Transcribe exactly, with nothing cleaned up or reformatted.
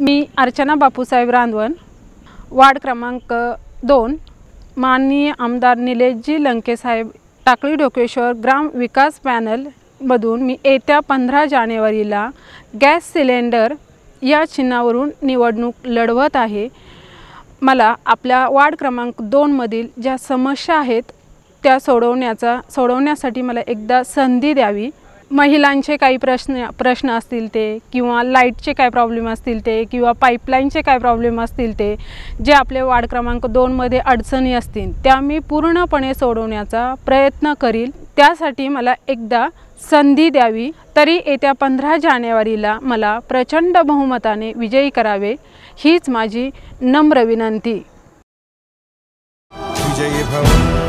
मी Archana Bapusaheb Randavan, ward क्रमांक दोन, माननीय आमदार निलेशजी लंके साहेब टाकळी ढोकेश्वर ग्राम विकास पॅनल मधून मी येत्या पंधरा जानेवारीला गॅस सिलेंडर या चिन्हावरून निवडणूक लढवत आहे। मला आपल्या वार्ड क्रमांक दोन मधील ज्या समस्या आहेत त्या सोडवण्याचा सोडवण्यासाठी मला एकदा संधी द्यावी। महिलांचे काही प्रश्न प्रश्न असतील ते, किंवा लाईटचे काय प्रॉब्लेम असतील ते, किंवा पाईपलाईनचे काय प्रॉब्लेम असतील ते, जे आपले वार्ड क्रमांक दोन मध्ये अडचणी असतील त्या मी पूर्णपणे सोडवण्याचा प्रयत्न करील। त्यासाठी मला एकदा संधी द्यावी। तरी येत्या पंधरा जानेवारीला मला प्रचंड बहुमताने विजयी करावे हीच माझी नम्र विनंती। विजयी भव।